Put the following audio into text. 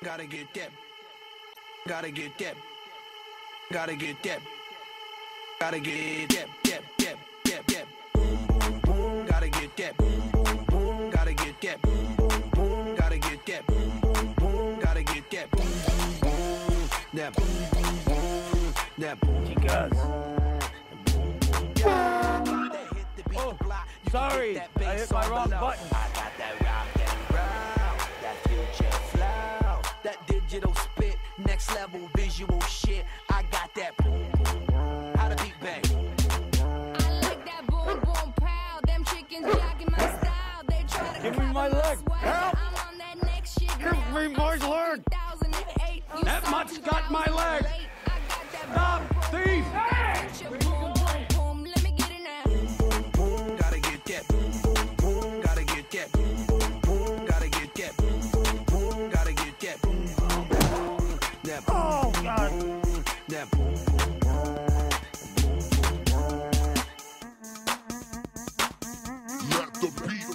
Gotta get that. Gotta get that. Gotta get that. Gotta get that. Gotta get that. Gotta get that. Gotta get that. Gotta get that. That. Chicas. Oh, sorry. I hit my wrong button. I got that rock and roll, that future flow, that digital spit, next level visual shit. I got that boom boom. How the beat bang? I like that boom boom pow. Them chickens jacking my style. They try to Give me my leg. Help! I'm on that next shit. Give me my leg. 2008. That much got my leg. Stop, thief! Boom boom boom. Let me get it now. Gotta get that. Gotta get that. Gotta get that. Gotta get that. That. Oh, God. That. Let the beat